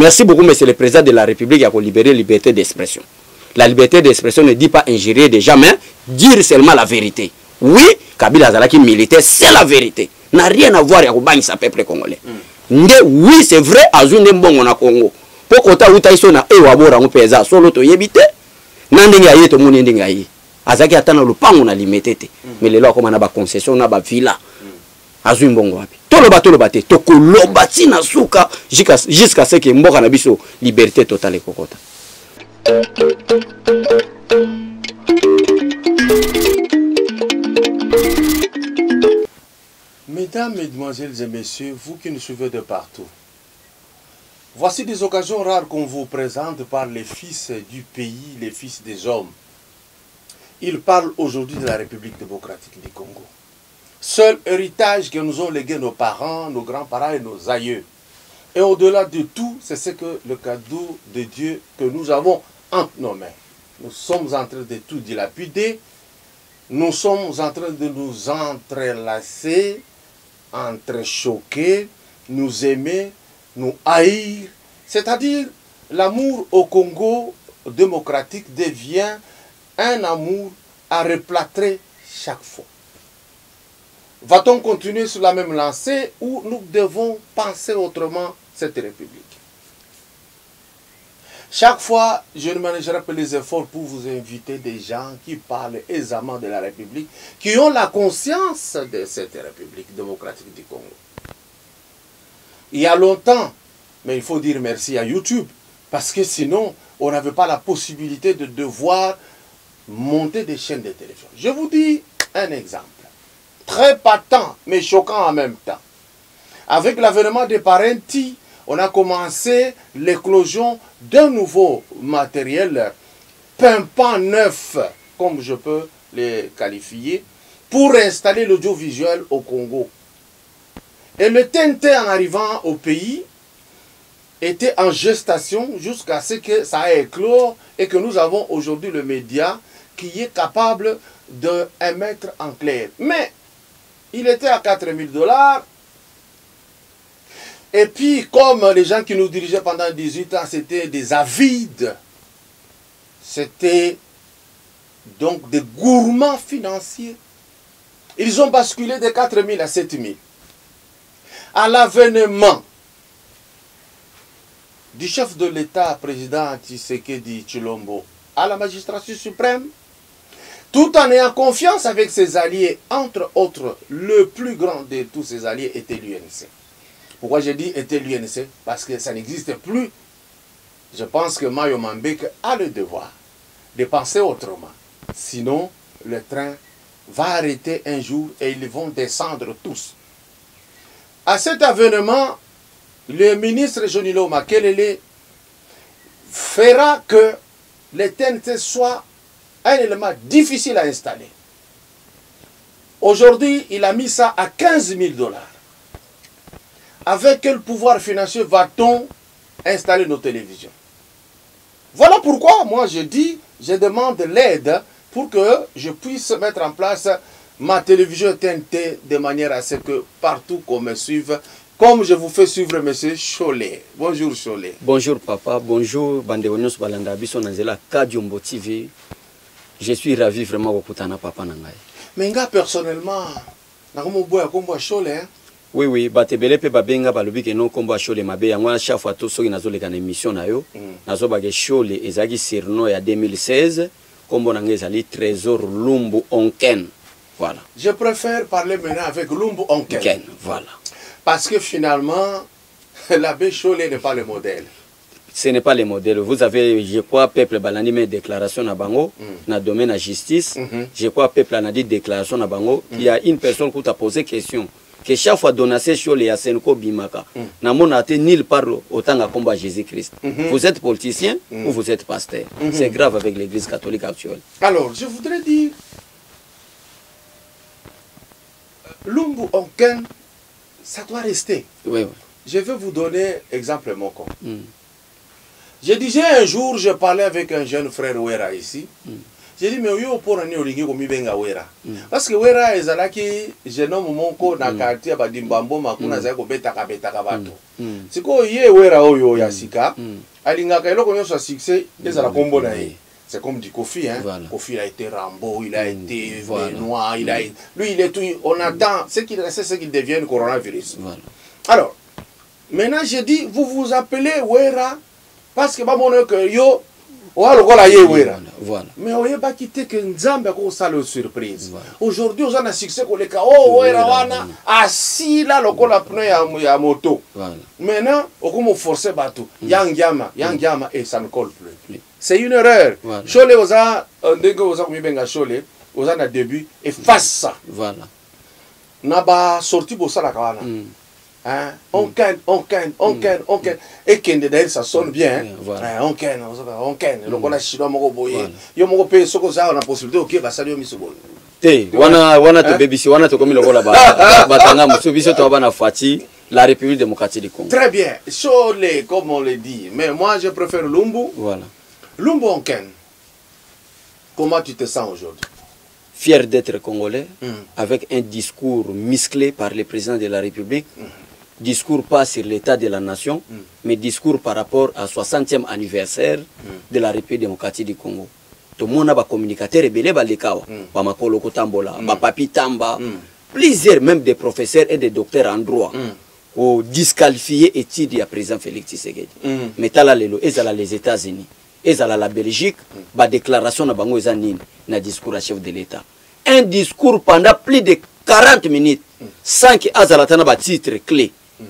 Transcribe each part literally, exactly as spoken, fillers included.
Merci beaucoup, monsieur le président de la République, qui a libéré la liberté d'expression. La liberté d'expression ne dit pas injurier des gens, mais dire seulement la vérité. Oui, Kabila Zalaki militaire, c'est la vérité. N'a rien à voir avec le peuple congolais. Mm. Oui, c'est vrai, Azunde Mbongo na Congo. Pourquoi tu as dit na Ewabora ou Pesa, solo to yebite? Nandinga ye to muni ndinga ye. Azaki atana le pango na limité. Mais les lois comme on a ba concession na ba villa. Azun Mbongo wapi. Tolo ba tolo bate to koloba tina suka jusqu'à jusqu'à ce que mboka na biso liberté totale kokota. Mesdames, Mesdemoiselles et Messieurs, vous qui nous suivez de partout, voici des occasions rares qu'on vous présente par les fils du pays, les fils des hommes. Ils parlent aujourd'hui de la République démocratique du Congo. Seul héritage que nous ont légué nos parents, nos grands-parents et nos aïeux. Et au-delà de tout, c'est ce que le cadeau de Dieu que nous avons entre nos mains. Nous sommes en train de tout dilapider. Nous sommes en train de nous entrelacer, entrechoquer, nous aimer, nous haïr. C'est-à-dire, l'amour au Congo démocratique devient un amour à replâtrer chaque fois. Va-t-on continuer sur la même lancée ou nous devons penser autrement cette République? Chaque fois, je ne ménagerai pas les efforts pour vous inviter des gens qui parlent aisément de la République, qui ont la conscience de cette République démocratique du Congo. Il y a longtemps, mais il faut dire merci à YouTube, parce que sinon, on n'avait pas la possibilité de devoir monter des chaînes de télévision. Je vous dis un exemple, très patent, mais choquant en même temps. Avec l'avènement des Parenti, on a commencé l'éclosion d'un nouveau matériel pimpant neuf, comme je peux les qualifier, pour installer l'audiovisuel au Congo. Et le T N T, en arrivant au pays, était en gestation jusqu'à ce que ça ait éclos et que nous avons aujourd'hui le média qui est capable d'émettre en clair. Mais il était à quatre mille dollars. Et puis, comme les gens qui nous dirigeaient pendant dix-huit ans, c'était des avides, c'était donc des gourmands financiers, ils ont basculé de quatre mille à sept mille. À l'avènement du chef de l'État, président Tshisekedi Tshilombo, à la magistrature suprême, tout en ayant confiance avec ses alliés, entre autres, le plus grand de tous ses alliés était l'U N C. Pourquoi je dis était l'U N C? Parce que ça n'existe plus. Je pense que Mayo Mambek a le devoir de penser autrement. Sinon, le train va arrêter un jour et ils vont descendre tous. À cet avènement, le ministre Jonilo Makelele fera que le T N T soit un élément difficile à installer. Aujourd'hui, il a mis ça à quinze mille dollars. Avec quel pouvoir financier va-t-on installer nos télévisions? Voilà pourquoi, moi, je dis, je demande l'aide pour que je puisse mettre en place ma télévision T N T de manière à ce que partout qu'on me suive, comme je vous fais suivre M. Cholet. Bonjour Cholet. Bonjour papa, bonjour Bandewonyos Balandabiso Nanzela Kadiumbo T V. Je suis ravi vraiment de kutana papa nangai. Mais nga personnellement, nakomo boya kombo Cholet. Hein? Oui oui, batebele pe babenga balobi ke non kombo Cholet mabe yango chaque fois to soki nazoleka na émission na yo, nazo ba ke Cholet ezaki surnom ya deux mille seize, kombo nanga ezali Trésor Lumbu Onken. Voilà. Je préfère parler maintenant avec Lumbu Onken. Onken, voilà. Parce que finalement, l'abbé Cholet n'est pas le modèle. Ce n'est pas le modèle. Vous avez, je crois, peuple balandi mais déclaration na bango, mm. na domaine de justice. Mm -hmm. Je crois peuple a dit déclaration na bango. Mm. Il y a une personne qui t'a posé question. Que chaque fois donation Cholet à Senko Bimaka, mm. na mon até nul parle autant à combat Jésus-Christ. Mm -hmm. Vous êtes politicien mm. ou vous êtes pasteur. Mm -hmm. C'est grave avec l'église catholique actuelle. Alors, je voudrais dire, Lumbu Onken, ça doit rester. Oui, oui. Je vais vous donner exemple mon compte. Mm. Je disais un jour, je parlais avec un jeune frère Ouera ici. Mm. J'ai dit, mais oui, pour un olingi comme benga wera. Parce que wera ezalaki jeune homme monko na quartier ba dimbambo makuna za ko betaka betaka bato. Siko ye wera oyo ya sika. Alinga ka eloko nyoso succès ezala kombo na ye. C'est comme dit Kofi, hein. Voilà. Kofi il a été Rambo, il a mmh. été voilà. Benoît, il a lui il est tout. On attend ce qu'il c'est ce qu'il devienne coronavirus. Voilà. Alors, maintenant je dis, vous vous appelez Wera parce que bah mon que yo voilà. Mais on n'a pas quitté que Nzambe a ça le surprise. Aujourd'hui, on a un succès qu'on les oh Wera assis là le col à pneu à moto. Maintenant, on commence forcer bateau. Yang Yama, Yang Yama et ça ne colle plus. C'est une erreur. Chole aux a un dégo aux a mis benga chole aux a début et face ça. Voilà. N'a pas sorti pour ça la kawana. Hein? On ken, on ken, on ken, on ken. Et ken d'ailleurs ça sonne bien. Hein? On ken, on ken. Donc on a chino moko boye. Yo moko pe soko za on a possibilité OK ba salut miso boye. Te wana wana to bebisi wana to komi lokola ba batanga muso biso to bana fati la République démocratique du Congo. Très bien. Chole comme on le dit. Mais moi je préfère Lumbu. Voilà. Lumbu on ken. Comment tu te sens aujourd'hui? Fier d'être congolais, mm. avec un discours musclé par le président de la République, mm. discours pas sur l'état de la nation, mm. mais discours par rapport à soixantième anniversaire mm. de la République démocratique du Congo. Tout le monde a des communicateurs rebelles, ba makolo kotambola, ba papi tamba, plusieurs même des professeurs et des docteurs en droit, mm. ont disqualifié études à président Félix Tshisekedi. Mm. Mais tala lelo, ezala les États-Unis. Et la Belgique, la déclaration de na discours à chef de l'État. Un discours pendant plus de quarante minutes, sans que Azalatana ba titre clé.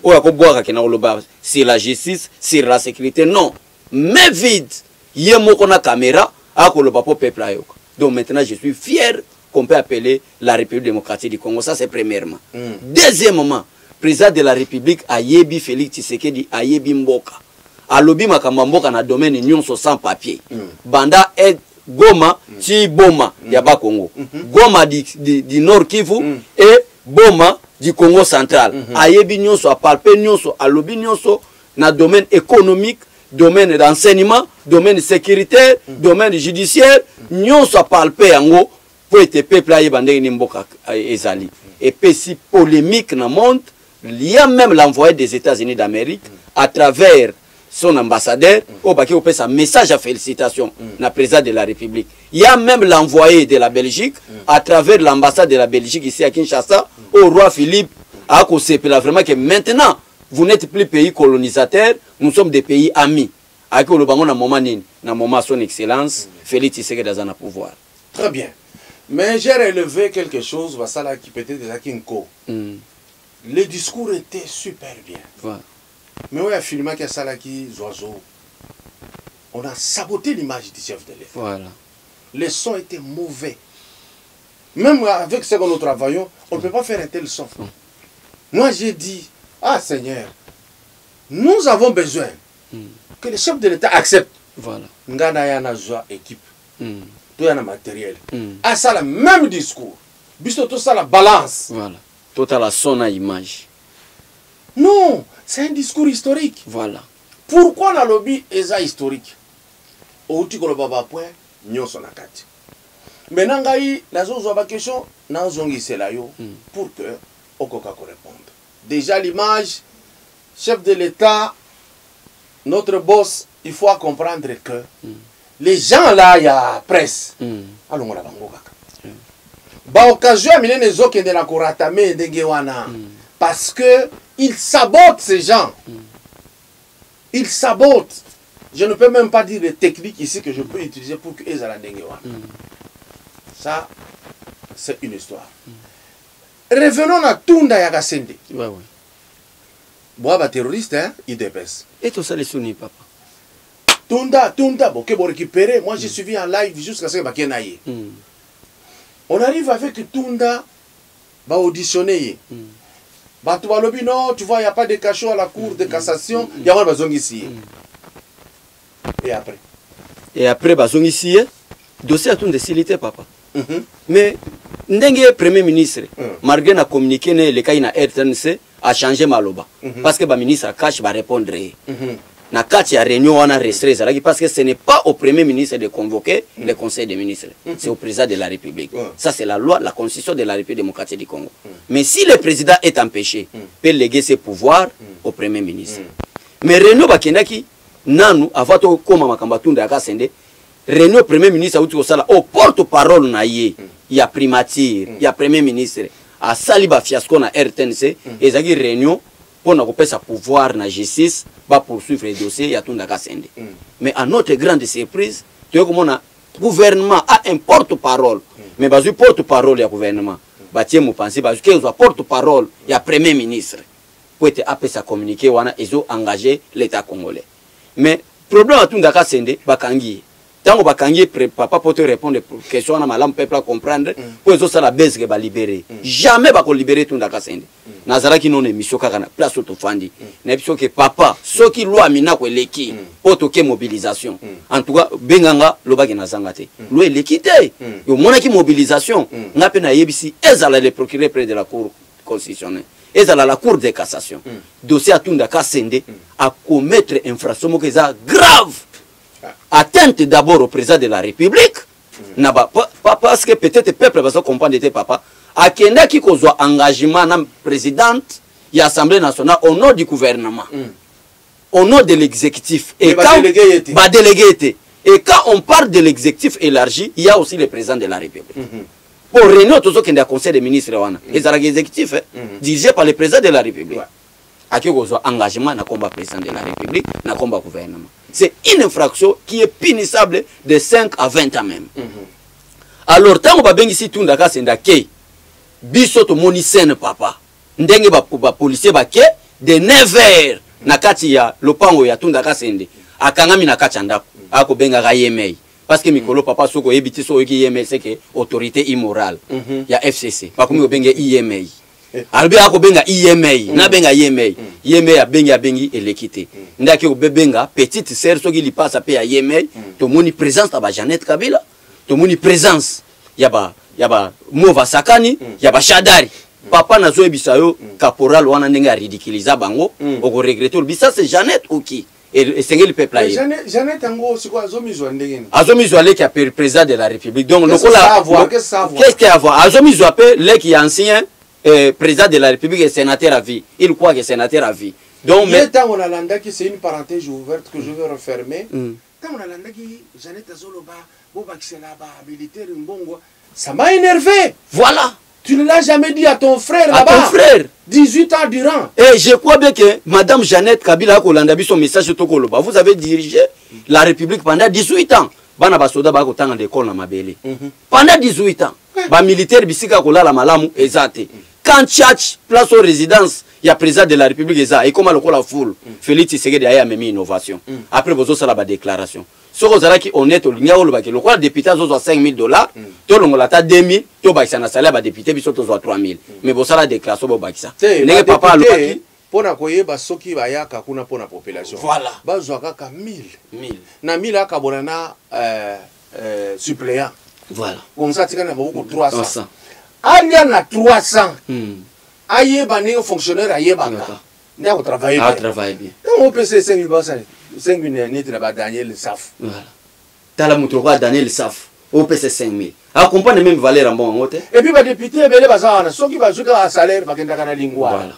Sur la justice, sur la sécurité, non. Mais vide, il y a une caméra, à peuple. Donc maintenant, je suis fier qu'on peut appeler la République démocratique du Congo. Ça, c'est premièrement. Mm. Deuxièmement, président de la République, Ayebi Félix Tshisekedi, Ayebi Mboka. Alobi makamamboka na domaine nyonso sans papier. Mm. Banda et Goma, mm. ti Boma, mm. yaba Congo. Mm -hmm. Goma di, di, di Nord Kivu mm. et Boma du Congo central. Mm -hmm. Ayebi nyonso, apalpe nyonso, alobi nyonso na domaine économique, domaine d'enseignement, domaine sécuritaire, mm. domaine judiciaire, mm. nyonso apalpe yango pour être peuple ayebande ni mboka ezali. Et puis si polémique na monde, il y a même l'envoyé des États-Unis d'Amérique mm. à travers son ambassadeur, mm. au paquet, un message à félicitations, mm. na président de la République. Il y a même l'envoyé de la Belgique, mm. à travers l'ambassade de la Belgique ici à Kinshasa, mm. au roi Philippe, à Kosepela, vraiment que maintenant, vous n'êtes plus pays colonisateur, nous sommes des pays amis. Avec le bango na moment nini, na moment son excellence, mm. Félix Tshisekedi dans le pouvoir. Très bien. Mais j'ai relevé quelque chose, ça qui peut-être déjà Kinko. Mm. Le discours était super bien. Voilà. Mais oui, il y a filmé qu'il y a ça qui oiseaux. On a saboté l'image du chef de l'État. Voilà. Les sons étaient mauvais. Même avec ce que nous travaillons, on ne peut pas faire un tel son. Mm. Moi, j'ai dit, ah Seigneur, nous avons besoin mm. que le chef de l'État accepte. Voilà. Ngana yana joie équipe. Mm. Tout y a un matériel. Mm. Ah, ça, le même discours. Bisto tout ça, la balance. Voilà. Tout à la son à image. Non, c'est un discours historique. Voilà. Pourquoi la lobby est historique? Outi ko baba point nyonso na kati. Maintenant ngai nazo zo ba question na zongi sela yo pour que okoka ko répondre. Déjà l'image chef de l'État, notre boss, il faut comprendre que mm. les gens là il y a presse. Mm. Allons la bango kaka. Mm. Ba occasion amine zo kende na korata me ndenge wana parce que ils sabotent ces gens. Mm. Ils sabotent. Je ne peux même pas dire les techniques ici que je peux utiliser pour que les ala ndenge wana. Mm. Ça, c'est une histoire. Mm. Revenons à Tunda Yakasende. Ouais, ouais. Bon, bah, terroriste, hein, I D P S. Et tout ça, les sounis, papa. Tunda, Tunda, bon, que bon récupérer. Moi, mm. j'ai suivi en live jusqu'à ce que je n'aille. Mm. On arrive avec Tunda, va auditionner. Mm. Bah, tu vas le non, tu vois, il n'y a pas de cachot à la cour mm. de cassation. Il mm. y a pas besoin ici. Mm. Et après Et après, bah, ici, dossier à Tunda, s'il était, papa. Mm -hmm. Mais, Ndenge Premier ministre, mm. malgré na communiqué, le cas na R T N C a changé Maloba. Mm -hmm. Parce que le ministre a caché va répondre. Mm -hmm. na kati ya réunion wana restreint parce que ce n'est pas au premier ministre de convoquer mm. le conseil des ministres, mm. c'est au président de la République. Mm. Ça c'est la loi, la constitution de la République démocratique du Congo. Mm. Mais si le président est empêché, mm. peut léguer ses pouvoirs mm. au premier ministre. Mm. Mais réunion bakendaki nanu avant to koma makamba tunda ya Kasende, réunion premier ministre auti kosala au porte-parole na ye, il y a primature, il y a premier ministre, a saliba fiasco na R T N C, et zaki réunion pour nous sa pouvoir na justice va poursuivre les dossiers ya tunda Kasende. Mm. Mais à notre grande surprise, tu vois comment le gouvernement a un porte-parole, mm. mais bazu porte-parole ya gouvernement. Batie mo penser bazu que soit porte-parole ya premier ministre. Pour être apé sa communiquer wana ils ont engagé l'état congolais. Mais problème à tunda Kasende bakangi. Tant que bakangi papa pour te répondre aux questions na malam peuple à comprendre pour ils ont ça la baisse que ba libérer. Jamais ba ko libérer tunda Kasende. Nazara qui non émission kaka na place autofandi na biso que papa soki loi mina ko eleki poto ke mobilisation en tout cas benganga lobaki na zangate loi eleki te yo mona ki mobilisation ngape na yebisi ezala le procureur près de la cour constitutionnelle ezala la cour de cassation dossier atunda Kasende à commettre infraction mo keza grave atteinte d'abord au président de la République na ba pas parce que peut-être peuple va se comprendre de papa akenda ki kozwa engagement na présidente de l'Assemblée nationale au nom du gouvernement, mm. au nom de l'exécutif. Et quand bah délégué et quand on parle de l'exécutif élargi, il y a aussi le président de la République. Mm-hmm. Pour réunir tous ceux qui sont au Conseil des ministres, les mm. exécutifs mm-hmm. dirigés par le président de la République. À qui kozwa engagement na combat président de la République, na combat gouvernement. C'est une infraction qui est punissable de cinq à vingt ans même. Mm-hmm. Alors tant qu'on va bien ici tout ndaka sendake biso to moni scène papa ndenge ba ba policier ba ke de neuf heures na kati ya lopango ya tunda Kasende akangami na kati ndako ako benga ga yemei parce que mikolo papa soko yebiti so yeki yemei c'est que autorité immorale mm -hmm. ya F C C ba komi benga yemei albi ako benga yemei mm. na benga yemei mm. yemei ya benga bengi elekite mm. ndaki ko benga petite sœur soki li passe pe ya yemei mm. to moni présence ta ba Jeannette Kabila to moni présence ya ba yaba mova sakani mm. yaba shadari mm. papa na zoe bisayo mm. caporal wana ndenge a ridiculiser bango mm. oko regretter bisa c'est Jeannette Oki et sengeli peuple là Jeannette Jeannette ngo siko azomizwa ndenge ni azomizwa leki ya président de la République donc le kola qu'est-ce qu'il y a à voir azomizwa pe leki ya ancien euh, président de la République et sénateur à vie il croit que sénateur à vie donc mais tant on a landa qui c'est une parenthèse ouverte que je vais refermer tant on a landa qui Jeannette azoloba bo bakisela ba militaire mbongo. Ça m'a énervé. Voilà. Tu ne l'as jamais dit à ton frère là-bas. À ton frère. dix-huit ans durant. Et je crois bien que Madame Jeannette Kabila Kolanda son message au Tokoloba. Vous avez dirigé la République pendant dix-huit ans. Bana basoda ba kotanga d'école na mabele. Pendant dix-huit ans. Ba militaire bisika kolala malamu ezate. Quand Tchatch place aux résidences, il y a président de la République eza et comment le la foule. Félix Tshisekedi a mis innovation. Après bozo sala ba déclaration. Ce qui est honnête, le député a cinq mille dollars, tout le monde a deux mille, tout le monde a salaire député a trois mille. Mais vous avez la déclaration, vous avez ça. Papa pour na koyeba soki bayaka kuna pour la population. Voilà. Bazwaka ka mille. mille. Na mille aka bonana euh euh suppléant. Voilà. Comme ça tu kana beaucoup trois cents. Anya na trois cents. Ayeba ne fonctionnaire ayeba ka. N'a au travail bien. Ah travail bien. On peut c'est cinq mille basale. cinq mille net là-bas Daniel Saf. Voilà. T'as la moutre quoi Daniel Saf. O P C cinq mille. A comprendre même valeur en bon ngote. Et puis ba député belé bazana soki ba juka à salaire ba kenda kana lingwa. Voilà.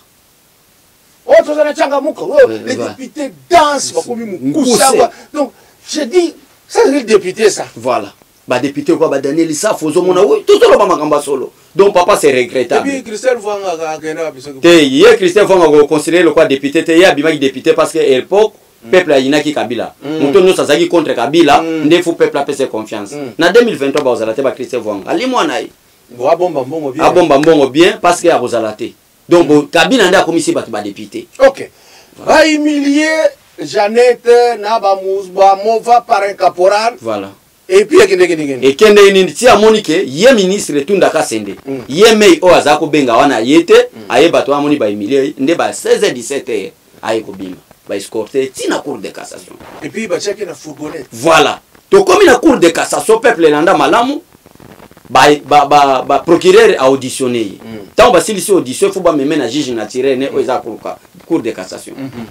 Oh to zana changa muko. Les députés dansent ba komi mukusa. Donc je dis ça c'est le député ça. Voilà. Ba député quoi ba Daniel Saf ozo mona oui tout solo ba makamba solo. Donc papa c'est regrettable. Et puis Christelle Vanga ga kena biso. Te hier Christelle Vanga go considérer le quoi député te ya bimaki député parce que l'époque peuple a inaki Kabila. Muto no sazaki contre Kabila, ndé faut peuple a fait confiance. Na deux mille vingt-trois ba ozalate ba Christelle Vanga. Ali mwana yi. Bo abomba mbongo bien. Abomba mbongo bien parce que a ozalate. Donc Kabila nda komisi ba ba député. OK. Va humilier Jeannette na ba Mouzba mova par un caporal. Voilà. Et puis et kende ini ti amonike ye ministre tunda Kasende ye mei o azako benga wana yete aye bato amoni ba humilier nde ba seize heures dix-sept heures aye ko bima ba escorter tina cour de cassation et puis ba checker na fourgonnette. Voilà. To comme na cour de cassation peuple landa malamu ba ba ba, ba procureur a auditionné. Mm. Tant ba si audition faut ba même na juge naturel ne o za cour de cassation. Mm -hmm.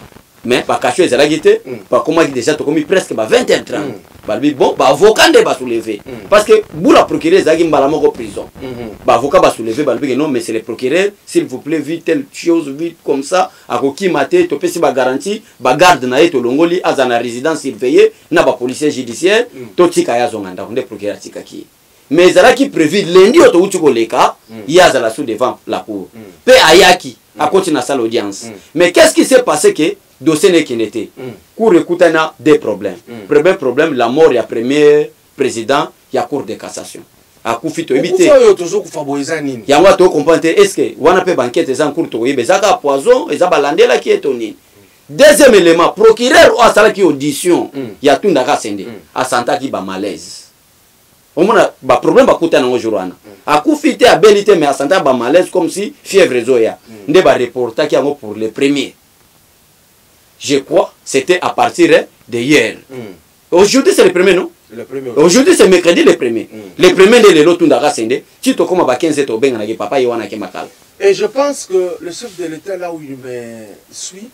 mais bakasho ezalaki te bakomaki déjà tokomi presque ba vingt heures trente balobi bon baavocat nde basoulevé parce que bula procureur ezalaki mbala moko prison baavocat basoulevé balobi ke non mais c'est le procureur s'il vous plaît vite telle chose vite comme ça akokima te topesi bagarantie bagarde na ye tolongoli aza na résidence surveillée na bapolicier judiciaire totika ye azonga ndako nde procureur atikaki ye mais ezalaki prévu lundi oyo touti koleka ye azala sous devant la cour mpe ayaki akoti na salle audience mais qu'est-ce qui s'est passé que dossier nekende te cour ekutana des problèmes premier problème la mort ya premier président ya cour de cassation akufi toyebi te yango tocomprendre te est ce que wana mpe banquete eza ncour tokoyeba ezaka poison eza balandelaki eto nini deuxième élément procureur oyo asalaki audition ya tundaka sende asantaki bamalaise omona baproblème bakutana nango jour wana akufi te abeli te mais asantaki bamalaise comme si fièvre ezoya nde bareportaki yango pour le premier. Je crois c'était à partir de hier. Mm. Aujourd'hui c'est le premier, non? Le premier. Aujourd'hui c'est mercredi le premier. Mm. Le premier de l'Elo Tundara Sende. Si tu comme à quinze ans, ben papa Yoana Kemakal. Et je pense que le chef de l'État là où il me suit,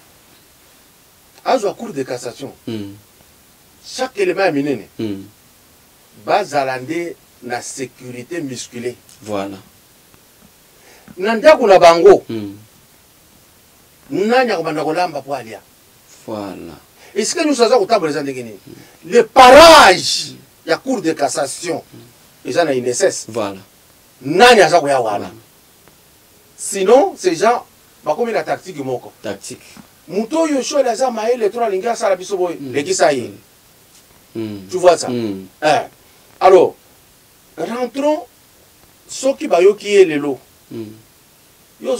à la cour de cassation, mm. chaque élément est miné. Mm. Base à l'andé la sécurité musculée. Voilà. Nanda kuna bango. Mm. Voilà. Est-ce que nous savons que le parage de la cour de cassation est un nécessaire? Voilà. Sinon, ces gens, comme la tactique moko. Tactique. Mouto yosho les gens maïs les trois lingas à la bisoboy. Les qui ça y est. Tu vois ça? Mm. Eh. Alors, rentrons. Ce qui va y qui est le lot. En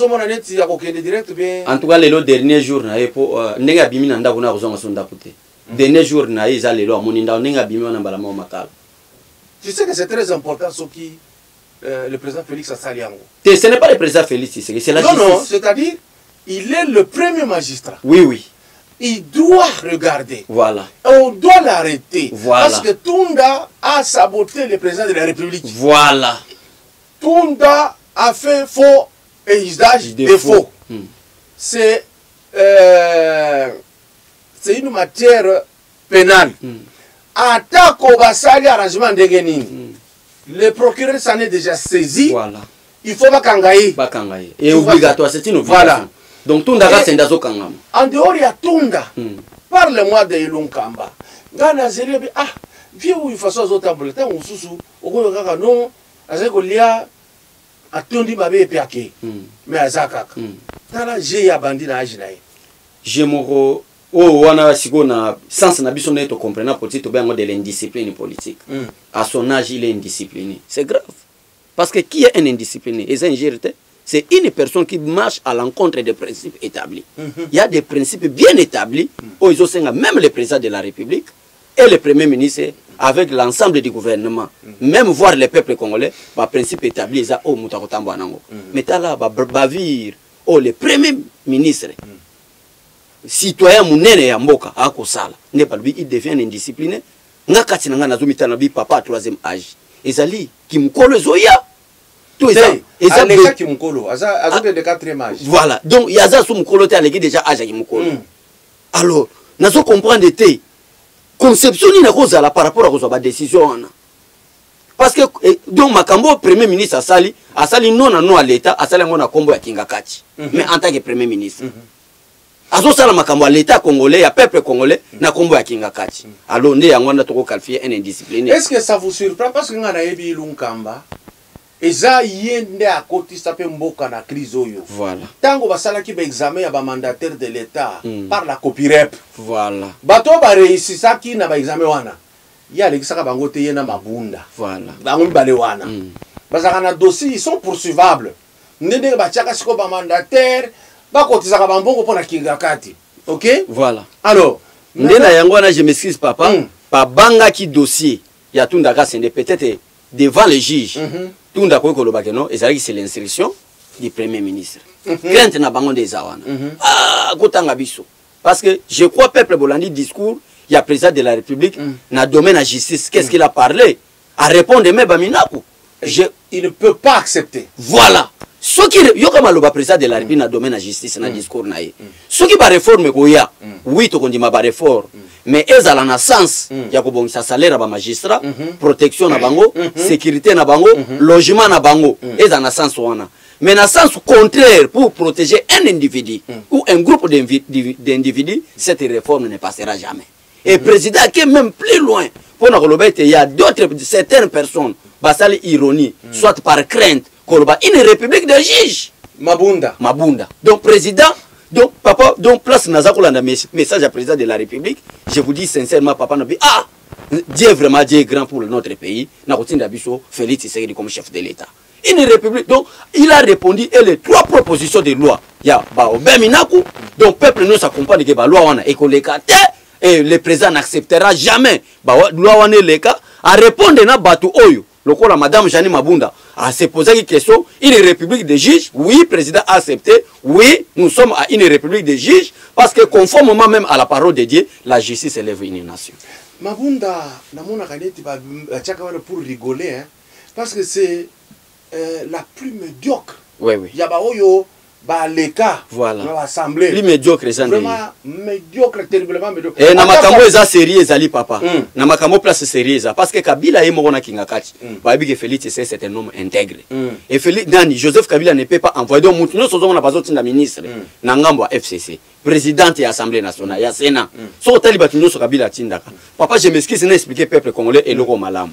tout cas, le dernier jour, nenga bimi nanda kuna kozonga sonda puté. Dernier jour na isa lelo amoninda nenga bimi wana balama makala. Tu sais que c'est très important ce qui euh, le président Félix Assaliango. Ce n'est pas le président Félix, c'est la justice. Non non, c'est-à-dire il est le premier magistrat. Oui oui. Il doit regarder. Voilà. On doit l'arrêter. Voilà. Parce que Tunda a saboté le président de la République. Voilà. Tunda a fait faux et usage de faux. Hmm. C'est euh, une matière pénale. Hmm. Attaque au basali arrangement de Guénin. Hmm. Le procureur s'en est déjà saisi. Voilà. Il faut pas kangaï. Pas kangaï. Et obligatoire, c'est une obligation. Voilà. Donc Tunda va s'endazo kangam. En dehors il y a Tunda. Hmm. Parle-moi de Ilunkamba. Gana zélébi ah vieux ou une façon d'autres temps on sous au gros gaga non azeko lia atondi babe piake mais azaka tala je ya bandi na ajina ye je moko o wana siko na sens na biso neto comprendre politique to bengo de l'indiscipline politique mm. À son âge il est indiscipliné, c'est grave parce que qui est un indiscipliné et c'est c'est une personne qui marche à l'encontre des principes établis. Mm -hmm. Il y a des principes bien établis où ils ont même le président de la République et le premier ministre avec l'ensemble du gouvernement, mm. même voir les peuples congolais, par principe établi, ça, oh, mutakotambo anango. Mais là, bavir, oh, le premier ministre, mm. citoyen mounene ya mboka, ako sala, n'est pas lui, il devient indiscipliné. Nga kati nanga nazomita na bi papa troisième âge. Ezali, ki mukolo zoya. Tout ça. Ezali ki mukolo, aza aza de quatrième âge. Voilà. Donc, yaza sou mukolo te aleki déjà âge ki mukolo. Alors, nazo comprendre te. Conception ni na kozala par rapport à kozwa décision parce que eh, donc makambo premier ministre asali asali non na non à l'état asali ngona kombo ya Kingakati mm -hmm. mais en tant que premier ministre mm -hmm. azo sala makambo à l'état congolais ya peuple congolais mm -hmm. na kombo ya Kingakati mm -hmm. alors nde yango na toko qualifier un indiscipliné. Est-ce que ça vous surprend parce que ngana yebi Lunkamba eza yende a koti sape mboka na crise oyo. Voilà. Tango basala ki ba examen ya ba mandataire de l'état mm. par la copirep. Voilà. Bato ba réussisa ki na ba examen wana. Ya lekisaka bango te yena mabunda. Voilà. Bango bale wana. Mm. Basaka na dossier ils sont poursuivables. Ndenge ba tiaka siko ba mandataire ba kotisaka ba mbongo pona Kingakati. OK? Voilà. Alors, ndena yango na je m'excuse papa, mm. pa banga ki dossier ya Tundaka Sende peut-être devant les juges. Mm -hmm. Tunda ko ko lobake no ezali c'est l'instruction du premier ministre. Crainte na bango des awana. Ah kotanga biso. Parce que je crois peuple bolandi discours il y a président de la République na domaine la justice qu'est-ce qu'il a parlé à répondre mais baminaku. Je il ne peut pas accepter. Voilà. Ce qui yo comme le président de la République dans domaine de la justice dans discours na ye. Ce qui ba réforme ko ya. Oui to kondima ba réforme. Mais ezala na sens ya ko bongisa salaire ba magistrat, protection na bango, sécurité na bango, logement na bango. Ezala na sens wana. Mais dans le sens contraire, pour protéger un individu ou un groupe d'individus, cette réforme ne passera jamais. Et le président qui est même plus loin, pour nous dire qu'il y a d'autres, certaines personnes, basali ironie, soit par crainte, une république de juges. Mabunda. Mabunda. Donc, président, donc, papa, donc, place Nazakula, message à président de la République, je vous dis sincèrement, papa, ah, Dieu est vraiment Dieu est grand pour notre pays, Nakotin Dabiso, Félix Tshisekedi comme chef de l'État. Une république, donc il a répondu et les trois propositions de loi. Il y a Baobé Minaku, donc le peuple nous s'accompagne que la loi wana écolégate et le président n'acceptera jamais la loi wana leka à répondre na batu oyo. Le la madame Jani Mabunda a se posé une question, une république de juges, oui, le président a accepté, oui, nous sommes à une république de juges, parce que conformément même à la parole de Dieu, la justice élève une nation. Mabunda, namona kaneti ba pour rigoler, hein, parce que c'est Euh, la plus médiocre. Oui, oui. Il y a Baoyo, Baleka, voilà. L'Assemblée. Plus médiocre, ça. Vraiment médiocre, terriblement médiocre. Et Namakambo est sérieux, Zali papa. Namakambo place sérieux, parce que Kabila est mort na Kingakati. Babi que Félix c'est un homme intègre. Et Félix, Nani, Joseph Kabila ne peut pas envoyer donc nous nous sommes pas autres ministre. Nangambo F C C. Présidente et Assemblée nationale, il y a Sénat. Sur Talibat nous sur Kabila Tindaka. Papa, je m'excuse, c'est expliquer peuple congolais et le malam.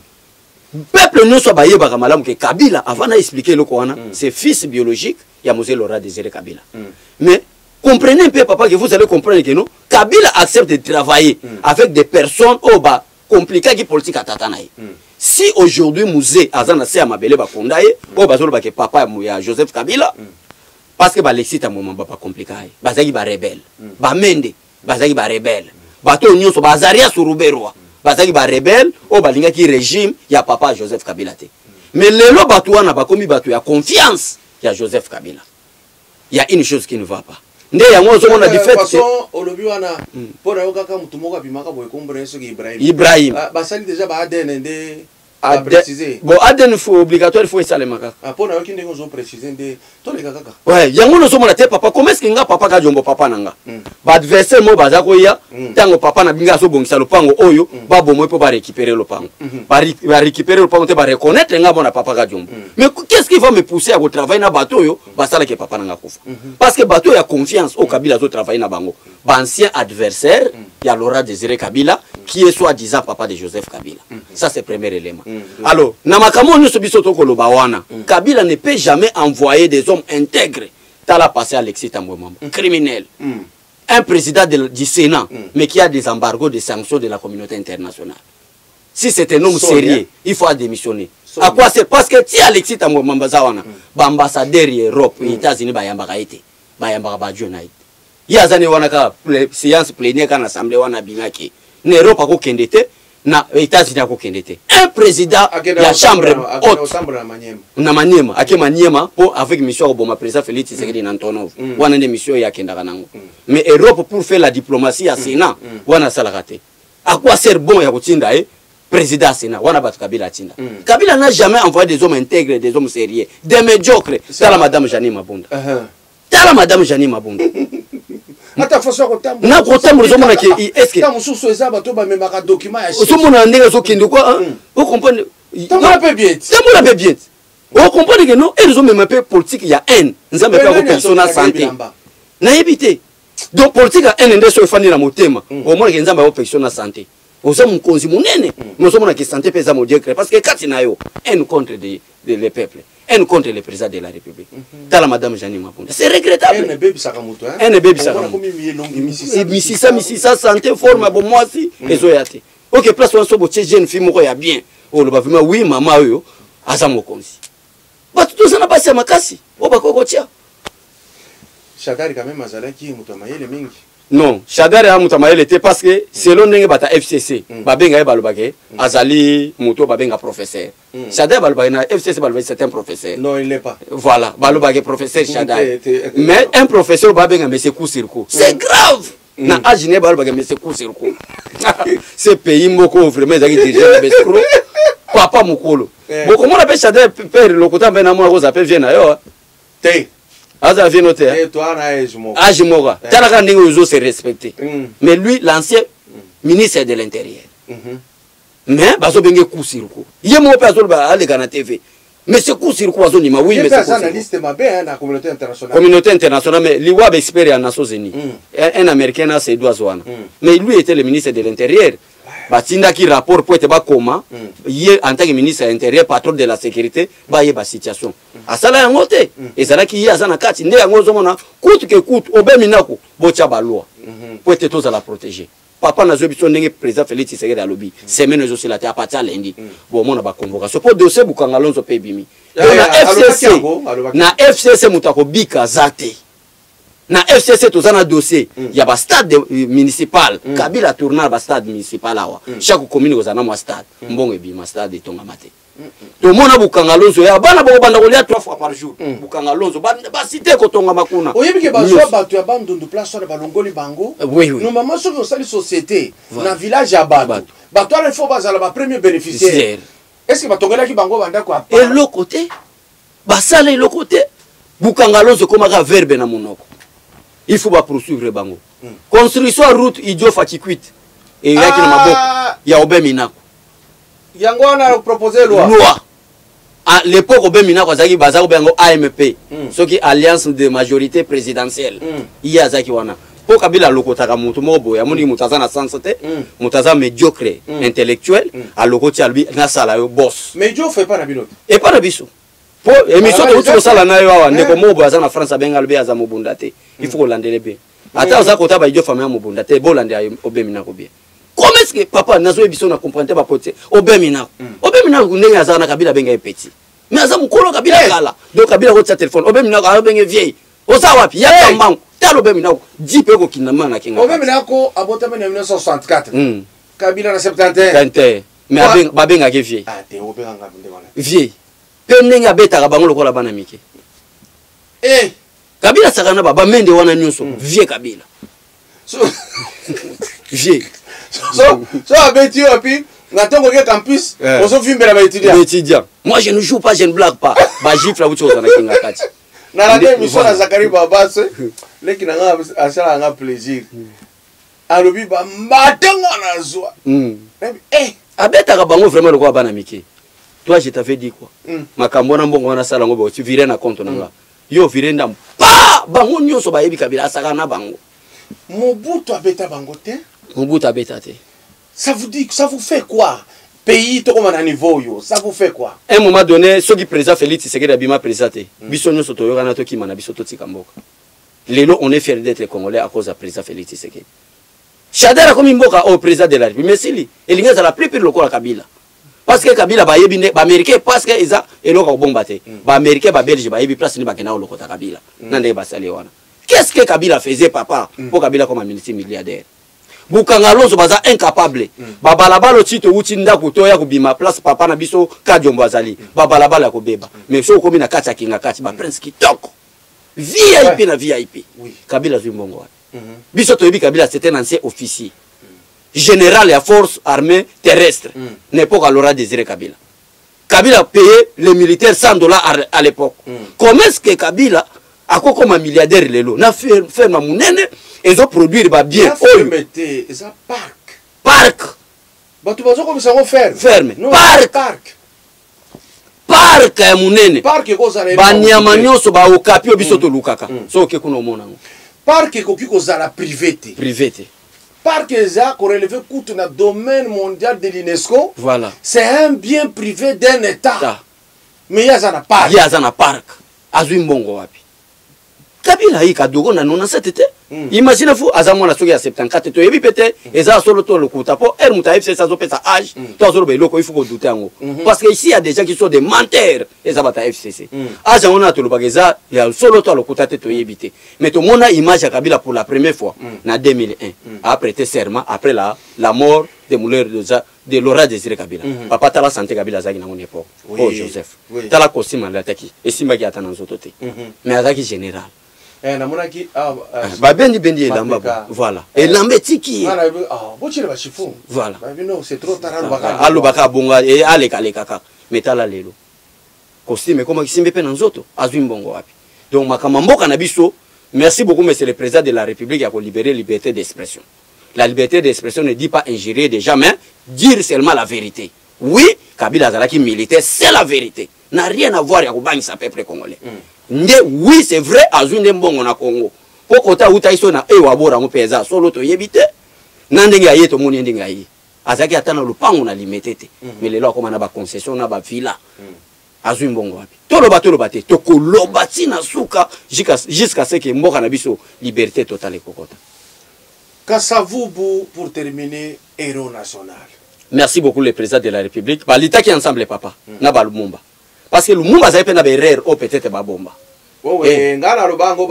Peuple nous soit baillé par Malam que Kabila avant d'expliquer le Coran, c'est fils biologique, il y a Mosé Laura Désiré Kabila. Mm. Mais comprenez un peu papa que vous allez comprendre que nous Kabila accepte de travailler mm. avec des personnes au bas compliquées qui politique à Tatanaï. Mm. Si aujourd'hui Mosé Azana se amabele ba kondaye, au bazolo ba que papa ya Joseph Kabila mm. parce que ba l'exite à moment ba compliqué, bazaki ba rebelle, mm. ba mende, bazaki ba rebelle. Bato nyonso bazaria surubero. Bazaki ba rebelle au balinga qui régime ya papa Joseph Kabila te. Mais le lo batou na ba komi batou ya confiance ya Joseph Kabila. Il y a une chose qui ne va pas. Nde ya ngozo mona di fait que olobi wana pona yokaka mutu moko bimaka boye comprendre ce que Ibrahim. Ibrahim. Ba sali déjà ba A D N nde à préciser. Bon, A D N faut obligatoire, il faut ça les macaques. Ah, pour nous qui nous ont précisé de tous les kaka. Ouais, yango no somo na te papa, comment est-ce que nga papa ka jombo papa nanga? Ba adversaire mo baza ko ya, tango papa na binga so bongisa lopango oyo, ba bomo po ba récupérer lopango. Ba récupérer lopango te ba reconnaître nga bona papa ka jombo. Mais qu'est-ce qui va me pousser à travailler na bateau yo, ba sala ke papa nanga kufa. Parce que bateau ya confiance au Kabila zo travailler na bango. Ba ancien adversaire, il y a Laura Désiré Kabila qui est soi-disant papa de Joseph Kabila. Ça c'est le premier élément. Alors, Namakamo nous biso to koloba wana. Kabila ne peut jamais envoyer des hommes intègres. T'as passé Alexis Tambouemamba, criminel. Un président de, du Sénat, mais qui a des embargos, des sanctions de la communauté internationale. Si c'est un homme sérieux, il faut démissionner. À quoi c'est? Parce que si Alexis Tambouemamba zawana, ambassadeur Europe, États-Unis, bayambaka ite, bayambaka bajona ite. Yazane wana ka séance plénière kan assemblée wana bingaki. Ne Europe ko kendete. Na États-Unis a kokendete. Un président de la chambre haute na Maniema, ake Maniema pour avec mission au bon président Félix Tshisekedi Antonov. Wana des missions ya kendaka nango. Mais Europe pour faire la diplomatie à Sénat, wana salakate. À quoi sert bon ya kotinda eh président Sénat, wana bat Kabila tinda. Kabila n'a jamais envoyé des hommes intègres, des hommes sérieux, des médiocres. C'est la madame Jani Mabunda. C'est la madame Jani Mabunda. Ata façon ko tambo na ko tambo zo mona ke est-ce que tamu susu eza bato ba memaka document ya zo mona ndenge zo kende quoi vous comprenez tamu la peu bien tamu la peu bien vous comprenez que non ils ont même un peu politique il y a haine nzambe pa ko persona santé na éviter donc politique a haine ndeso fani na motema au moins que nzambe pa persona santé ozo mukonzi munene nous sommes na ki santé pesa mo dieu parce que kati na yo haine contre des les peuples haine contre le président de la République. Dans la madame Jani Mabunda. C'est regrettable. Un bébé Sakamoto. Un bébé Sakamoto. Misisa, misisa, santé, forme, bon, moi aussi. Et zoyate. Ok, place où on se botte, jeune fille, moi, il y a bien. Oh, le bavima, oui, maman, yo, azamo konzi. Bah, tout ça n'a pas à ma casse. Oh, bah, quoi, tiens. Chagari, quand même, Azala, qui est moutamaye, les mingi. Non, Chagari a moutamaye, était parce que selon les bata F C C, babenga balobake, Azali, mouto, babenga professeur. Chadar Balbana, F C C Balbana, c'est un professeur. Non, il n'est pas. Voilà, Balobake, professeur Chadar. Mais un professeur Babenga, mais c'est coup sur coup. C'est grave! Na Agine Balbake, mais c'est coup sur coup. Ce pays, Moko, vraiment, ils ont dit, Papa Mokolo. Bon, comment on appelle Chadar, père, le côté, ben, moi, on appelle Viena, Té. Aza vie noté. Et toi, na âge moko. Âge moko. Tala ka ndenge ozo se respecter. Mm. Mais lui, l'ancien ministre de l'Intérieur. Mhm. Mais bazo benge coup sur coup. Yé mo pe azol ba ale kana T V. Mais ce coup sur coup bazo ni ma oui mais c'est analyste ma bien la communauté internationale. Communauté internationale mais lui wa expert en Nations Unies. Un américain a ses doigts wana. Mais lui était le ministre de l'Intérieur. Batinda qui rapport pour être ba comment yé en tant que ministre de l'Intérieur patron de la sécurité ba yé ba situation. Asala yango te. Ezala ki yé azana kati nde yango zomona coûte que coûte obeminako bocha ba loi. Pour être tous à la protéger. Papa n'a jamais besoin président Félix Tshisekedi à lobby. Semaine nous aussi la terre à partir lundi. Bon mon a ba convocation. Pour dossier bukangalonzo pe bimi. Na F C C na F C C mutako bika zate. Na F C C tozana dossier. Il y a ba stade municipal. Kabila tourna ba stade municipal awa. Chaque commune ozana mo stade. Mbongo bi ma stade tonga mate. To mona bukangalonzo ya bana bo banda kolia trois fois par jour. Bukangalonzo ba cité ko tonga makuna. Oyebike bazwa bato ya bandundu place sur balongoli bango. Oui oui. Nous maman sur la société na village ya bato. Bato il faut bazala ba premier bénéficiaire. Est-ce que batongela ki bango banda kwa? Et l'autre côté basala et l'autre côté bukangalonzo komaka verbe na monoko. Il faut pas poursuivre bango. Construction route idio fatikuit. Et il y a qui na maboko ya obeminako. Yango na proposer loi. Loi. À l'époque obeminako azaki bazako bengo A M P. Ce qui alliance de majorité présidentielle. Il y a zaki wana. Pour Kabila lokotaka mutu mobo ya muni mutaza na sansote, mutaza médiocre, intellectuel, à lokoti albi na sala yo boss. Mais Dieu fait pas na binote. Et pas na biso. Pour émission de utu sala na yo awa ndeko mobo aza na France benga albi aza mobundate. Il faut landele be. Ata za kota ba idio famille mobundate bolande obeminako bien. Comment est-ce que papa nazo biso na comprendre ba pote obeminako. Obeminako ndenge aza na Kabila benga petit. Mais aza mukolo Kabila kala. Donc Kabila ko sa téléphone obeminako a benga vieille. Oza wapi ya tambango. Talo obeminako dix pe ko kinama na kinga. Obeminako abotama na mille neuf cent soixante-quatre. Kabila na septantaine. Mais abenga babenga ke vieille. Ah te obenga ndengona. Vieille. Pe ndenge abeta ka bango lokola bana mike. Eh Kabila sakana baba mende wana nyonso vieille Kabila. So vieille. So, so abeti yo puis ngatongo ke campus, on se filme ba étudiant. Étudiant. Moi je ne joue pas, je ne blague pas. Ba gifle la wucho na kinga kati. Na la demi so na Zakari Babas, le ki na nga asala nga plaisir. Alobi ba matenga na zwa. Eh, abeta ka bango vraiment lokwa bana mike. Toi je t'avais dit quoi? Makambo na mbongo wana sala ngo tu virer na compte nanga. Yo virer ndam. Pa bango nyonso ba yebi Kabila asaka na bango. Mobutu abeta bango te. Mobutu abeta te. Ça vous dit, ça vous fait quoi? Pays to comme à niveau yo, ça vous fait quoi? À un moment donné, ceux qui président Félix Tshisekedi abima présenté. Biso nyoso to yokana to ki mana biso to tika mboka. Lelo on est fier d'être congolais à cause de président Félix Tshisekedi. Chadera comme mboka au président de la République. Mais sili, elinga za la plus pire lokola Kabila. Parce que Kabila ba yebi ne ba américain parce que eza eloko bombate. Ba américain ba belge ba yebi place ni ba kena lokota Kabila. Nande ba sali wana. Qu'est-ce que Kabila faisait papa pour Kabila comme un multimilliardaire? Bukangalonzo baza incapable. Babalabalo tito uti ndako to ya kubima place papa na biso kadiombo azali. Babalabala ko beba. Mais so komi na kati kinga kati ba prince kitoko. V I P na V I P. Kabila zumbongo wa. Biso to yebi Kabila c'était un ancien officier. Général à force armée terrestre. N'époque à Laurent Désiré Kabila. Kabila payait les militaires cent dollars à l'époque. Comment est-ce que Kabila a quoi comme un milliardaire lelo na ferme munene ils ont produire ba bien oh mettez ça parc parc ba tu vas comme ça on ferme ferme parc parc parc ya munene parc ko za ba nyama nyonso ba okapi obiso to lukaka so ke kuno mona ngo parc ko ki ko za la private private parc za ko relever coûte na domaine mondial de l'UNESCO voilà c'est un bien privé d'un état mais ya za na parc ya za na parc azui mbongo wapi Kabila yi kadogo na nona setete. Imagine vous azamo na soki ya soixante-quatorze to yebi pete eza solo to le kuta po er muta F C ça zo pesa âge to solo be loko il faut ko douter ngo parce que ici il y a des gens qui sont des menteurs eza bata F C C. Âge on a to le bageza ya solo to le kuta te to yebi te. Mais to mona image ya Kabila pour la première fois na deux mille un a prêté serment après la la mort de Mouleur de de Laurent Désiré Kabila. Papa tala santé Kabila zaki na mon époque. Oh Joseph. Tala costume la taki esima ki atana nzoto te. Mais azaki général. Eh na monaki ah ba bendi bendi elamba voilà elamba tiki ah bochile ba chifu voilà ba non c'est trop tard baka alu baka bonga e ale kale kaka metala lelo costume koma kisimbe pe na nzoto azwi mbongo wapi donc makambo mboka na biso. Merci beaucoup monsieur le président de la République à libérer la liberté d'expression. La liberté d'expression ne dit pas injurier des gens, mais dire seulement la vérité. Oui, Kabila Zalaki militaire, c'est la vérité. N'a rien à voir avec le peuple congolais. Mm. Oui, c'est vrai, Azunde Mbongo na Congo. Pokota Utaïso na Ewabora Mopeza, solo to yebite. Nandenge aye to moni ndenge aye. Azaki atana lupango na limité. Mais les lois comme on a ba concession na ba villa. Azun Mbongo wapi. Tolo ba tolo bate, to koloba tina suka jusqu'à ce que mboka na biso liberté totale kokota. Kasavubu, pour terminer, héros national. Merci beaucoup le président de la République. Bah, l'État qui est ensemble, papa. Mm. Na ba Lumumba. Parce que Lumumba, ça a été une erreur, ou peut-être ba bomba. Oh, oui, voilà.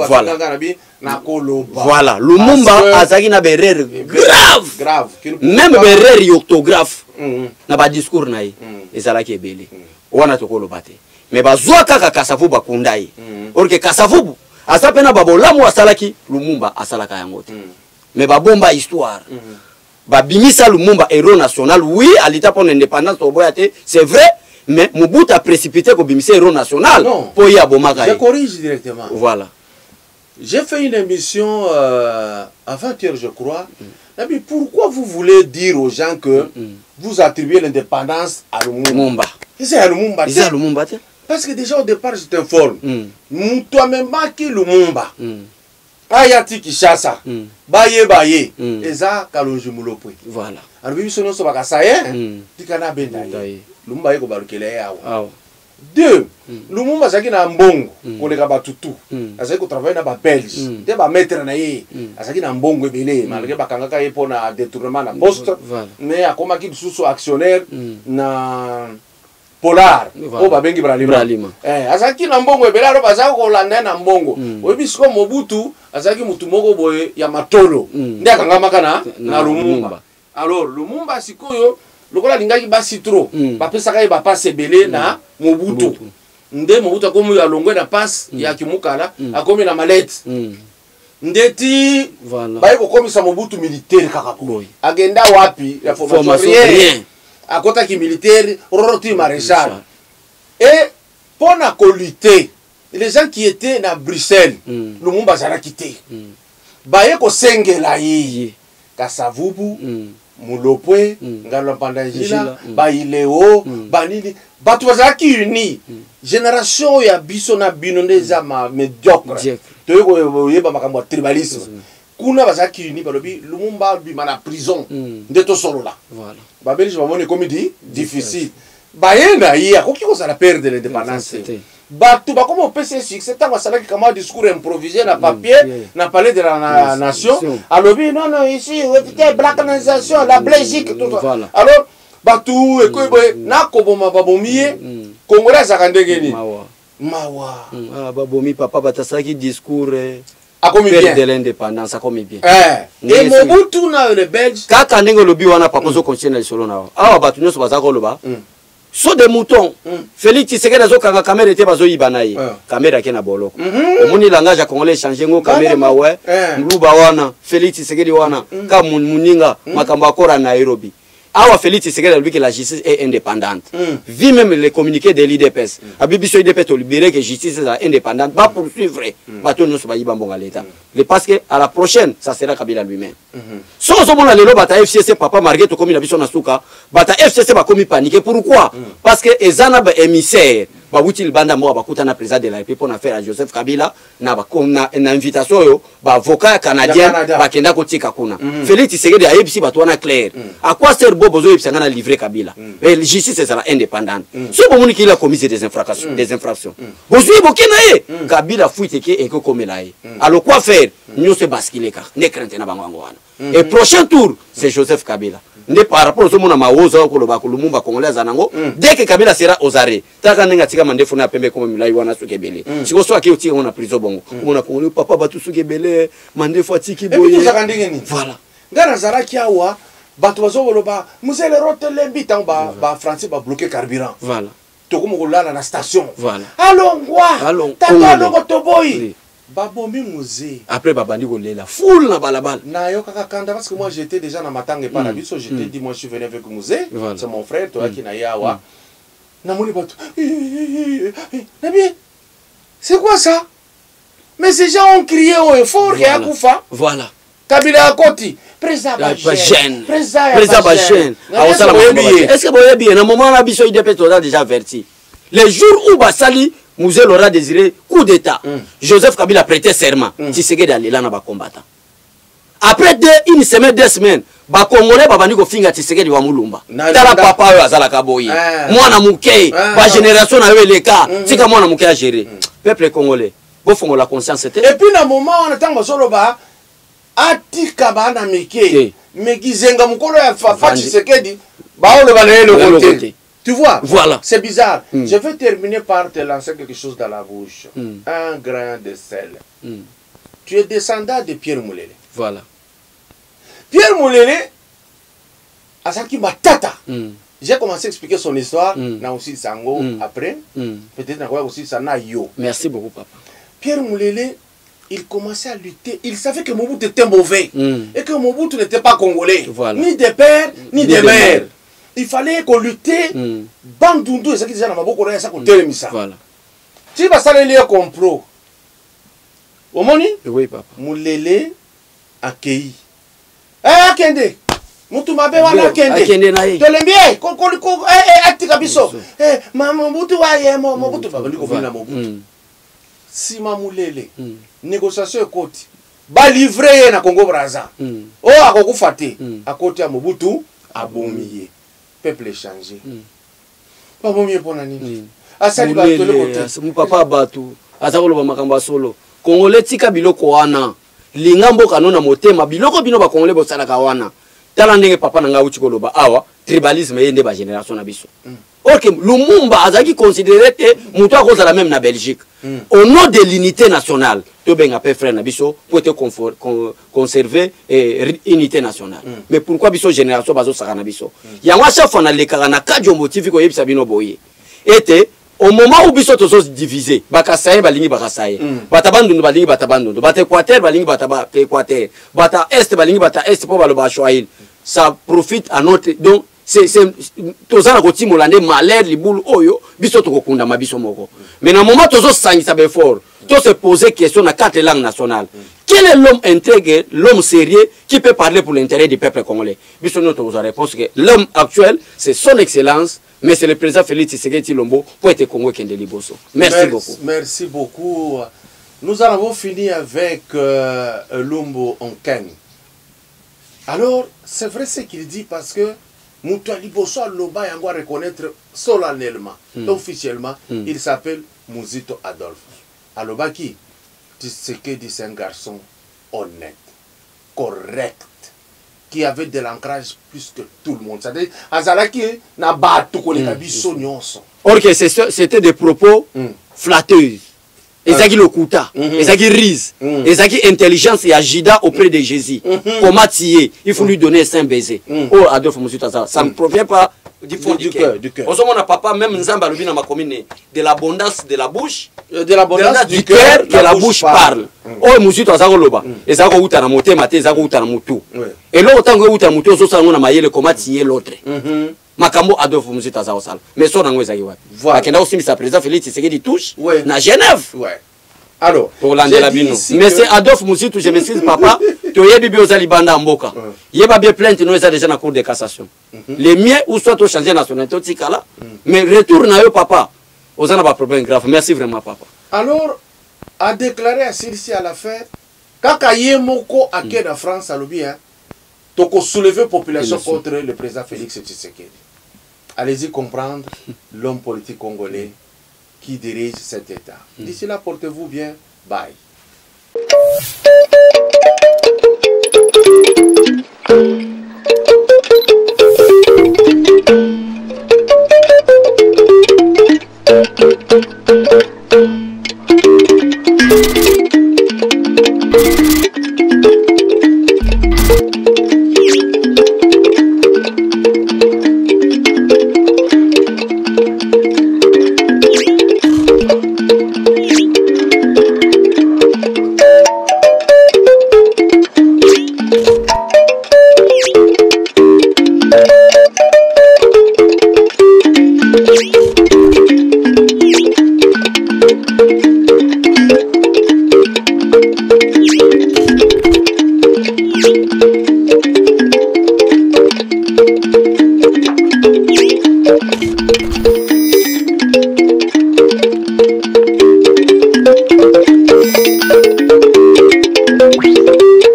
Voilà. Lumumba a eu une erreur grave. Grave. Même une erreur orthographe. Na ba discours na yi. Ezala ki ebele. Wana to kolo bate. Mais ba zwa kaka Kasavubu akundai. Or que Kasavubu asape na babolamu asalaki Lumumba asalaka yango. Mais ba bomba histoire. Babimisa Lumumba héros national, oui, à l'état pour l'indépendance, c'est vrai, mais Mobutu a précipité pour Bimisa héros national. Non, pour y abomaga. je corrige directement. Voilà. J'ai fait une émission euh, avant-hier, je crois. Mm. Mais pourquoi vous voulez dire aux gens que mm. vous attribuez l'indépendance à Lumumba? C'est à Lumumba. C'est à Lumumba. Parce que déjà au départ, je t'informe. Mm. Toi-même, qui Lumumba? Mm. Ayati Kishasa, mm. Baye Baye, mm. Eza Kalonji Mulopwe. Voilà. Alors, bibi sono soba kasaye, tikana bendaye. Lumumba yeko balukele yawa. Deux, Lumumba zaki na mbongo, koleka batutu. Azaki ko travailler na ba Belge. Te ba mettre na ye. Azaki na mbongo ebele, malgré bakangaka ye pona détournement na poste. Mais akoma ki susu actionnaire na Polar, o babengi Bralima. Eh, azaki na mbongo ebela ro bazako kolanda na mbongo. Oyebi siko Mobutu azaki mutu moko boye ya matolo. Nde akangamaka na na Lumumba. Alors Lumumba sikoyo lokola lingaki ba citro, ba pesaka ye ba passe ebele na Mobutu. Nde Mobutu akomi ya longwe na passe ya kimukala, akomi na malette. Ndeti ba yeko komisa Mobutu militaire kaka boy. Agenda wapi ya formation rien. À côté qui militaire, roti maréchal. Et pour la lutter, les gens qui étaient à Bruxelles, mm. Lumumba zara quitté. Baye ko sengela yi, Kasavubu, Mulopwe, Ngalo Pandajila, Baileo, Banili, batu zara ki uni. Génération ya biso na binonde za ma médiocre. Toyeko yeba makambo tribalisme. Kuna bazaki uni balobi Lumumba bima na prison ndeto solo là. Voilà. Babeli je m'amone comme dit difficile. Bayena yi akoki ko sala perdre l'indépendance. Batu ba comme P C succès tant ça qui comme discours improvisé na papier na palais de la nation. Alobi non non ici éviter balkanisation la Belgique tout ça. Alors batu eko na koboma babomie Congolais zakandengeni. Mawa. Mawa. Ah babomi papa batasaki discours a commis bien de l'indépendance a commis bien eh et Mobutu na le Belge kaka ndenge lobi wana papa zo continuer le solo na awa batu nyoso bazako loba so de mouton Félix Tshisekedi zo kanga caméra était bazo yibana ye caméra ke na boloko omoni langage ya congolais changer ngo caméra mawe mluba wana Félix Tshisekedi wana ka muninga makambo akora na Nairobi. Awa Félix Tshisekedi lui que la justice est indépendante. Mm. Vu même les communiqués de l'I D P S. Mm. Abibiso I D P S libéré que la justice est indépendante. Va poursuivre. Bateau nous pas yibambo à l'État. Parce que à la prochaine, ça sera Kabila lui-même. So so mona lelo bata F C C papa marqué to comme la biso na suka. Bata F C C ba komi paniquer. Pourquoi? Parce que ezana ba émissaire. Ba wuti banda mo ba kutana président de la République pour na faire à Joseph Kabila na ba na na invitation yo ba avocat canadien ba kenda ko tika kuna. Félix Tshisekedi a yebisi bato na clair. À quoi sert bozo yebisanga na livrer Kabila? Et la justice sera indépendante. So bo moni ki la commis des infractions, des infractions. Bozo bokena ye Kabila fuite ke eko komela ye. Alors quoi faire? Nous se basculer car ne crainte na bango wana. Et prochain tour c'est Joseph Kabila. Ne par rapport au monde ma oza ko loba ko Lumumba congolais zanango dès que Kabila sera aux arrêts taka nenga tika mandefu na pembe comme milai wana sukebele siko so aki uti on a prison bongo on a congolais papa batu sukebele mandefu atiki boye voilà ngana zaraki awa batu bazo loba musele rotele mbita ba ba français ba bloquer carburant voilà to ko mo la na station voilà alongwa tata longo toboyi Babomi Mouze. Après Babandi Golela, foule na balabal. Na yo kaka kanda parce que moi j'étais déjà dans Matanga et pas mm. J'étais mm. dit moi je suis venu avec Mouze. Voilà. C'est mon frère, toi mm. qui na yawa. Na moni batu. Nabi. C'est quoi ça? Mais ces gens ont crié au effort qu'il y a Koufa. Voilà. Kabila Akoti. Président Bajène. Président Bajène. Est-ce que vous avez bien? À un moment, la biso I D P a déjà averti. Les jours où Basali, Mouzel aura désiré coup d'État, mm. Joseph Kabila a prêté serment. Mm. Tshisekedi allé là, na combattant. Après deux, une semaine, deux semaines, ba Congolais ba bandi ko finga Tshisekedi wa mulumba. Tala papa yo azala kaboyi. Mwana muke, ba génération na yo eleka, tika mwana muke a gérer. Peuple congolais, bo fongo la conscience c'était. Et puis na moment on attend solo ba atika ba na mike. Mais gizenga mukolo ya papa Tshisekedi, ba o le ba le côté. Tu vois? Voilà. C'est bizarre. Mm. Je vais terminer par te lancer quelque chose dans la bouche. Mm. Un grain de sel. Mm. Tu es descendant de Pierre Moulele. Voilà. Pierre Moulele, Asaki Matata. Mm. J'ai commencé à expliquer son histoire. Mm. Na aussi Sango mm. après. Mm. Peut-être na aussi Sana Yo. Merci beaucoup, papa. Pierre Moulele, il commençait à lutter. Il savait que Mobutu était mauvais. Mm. Et que Mobutu n'était pas congolais. Voilà. Ni de père, ni, ni de mère. Il fallait qu'on lutte. Mm. Bandundu, et ça qui disait dans ma bouche, ça qu'on télémisa. Voilà. Si vous avez un complot, au moni, oui, papa. Moulele accueilli. Eh, Akende, Moutou Mabe wana Akende. Akende na ye. Tolembie, ko ko ko eh eh atika biso. Eh, maman Moutou wa ye mo Moutou ba ndiko vina Moutou. Si Moulele, négociation ekoti. Ba livrer na Congo Brazza. Oh akokufa te. Akoti ya Mobutu abomiye. Peuple est changé. Pas bon mieux pour nani. Asali ba tole côté. Mon papa batu. Azakolo ba makamba solo. Congolais tika biloko wana. Lingambo kanona motema biloko bino ba Congolais bosala ka wana. Tala ndenge papa nanga uti koloba awa tribalisme yende ba génération na biso. OK, Lumumba azaki considéré te muto akozala même na Belgique. Mm. Au nom de l'unité nationale, to benga pe frère na biso pour te conserver et unité nationale. Mm. Mais pourquoi biso génération bazo saka na biso? Mm. Yango chaque fois na lekaka na kadjo motifi ko yebisa bino boye. Était au moment où biso to so diviser, bakasaye balingi bakasaye. Mm. Batabandu balingi batabandu, bata Équateur balingi bataba Équateur. Bata Est balingi bata Est pour baloba choisir. Ça profite à notre donc c'est c'est tozana koti molande malheur libulu oyo biso to kokunda mabiso moko. Mais na moment tozo sangisa be fort, to se poser question na quatre langues nationales. Quel est l'homme intègre, l'homme sérieux qui peut parler pour l'intérêt du peuple congolais? Biso nous avons réponse que l'homme actuel c'est son excellence, mais c'est le président Félix Tshisekedi Tshilombo pour être congolais Kende Liboso. Merci, merci beaucoup. Merci beaucoup. Nous en avons fini avec euh, Lumbo Onken. Alors, c'est vrai ce qu'il dit parce que Moutou Liboso Loba yango reconnaître solennellement, mm. officiellement, mm. il s'appelle Mouzito Adolphe. Aloba qui Tshisekedi c'est un garçon honnête, correct, qui avait de l'ancrage plus que tout le monde. C'est-à-dire, Azalaki n'a pas tout connu la biso nyonso. Or que c'était des propos mm. flatteurs. Ezaki Lokuta, Ezaki Riz, Ezaki intelligence et agida auprès de Jésus. Comment tirer? Il faut lui donner un baiser. Oh, Adolphe Mouzito, ça ne provient pas du fond du cœur. On se demande à papa, même Nzamba Lobi dans ma commune, de l'abondance de la bouche, de l'abondance du cœur que la bouche parle. Oh, Mouzito, Azako Loba, Ezako Outa na moté, Maté, Ezako Outa na moutou. Et là, autant que Outa na moutou, on s'en a maillé le comment tirer l'autre. Makambo Adolphe Mouzito Azako Sal. Mais ça, on a eu ça. Voilà. Akenda aussi, sa président Félix Tshisekedi touche. Na Genève. Ouais. Alors, pour l'Andela Bino. Mais c'est Adolphe Mouzito, je m'excuse, papa. Tu as dit que tu as Mboka. Il y a bien plainte, nous sommes déjà dans la cour de cassation. Les miens, ou soit tu as changé de nationalité, mais retourne à eux, papa. Vous n'avez pas de problème grave. Merci vraiment, papa. Alors, a déclaré à Sirsi à la fin, quand il y a Moko à la France, à l'Obi, tu as soulevé la population contre le président Félix Tshisekedi. Allez-y comprendre l'homme politique congolais qui dirige cet État. Mm. D'ici là, portez-vous bien. Bye.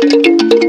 Thank you.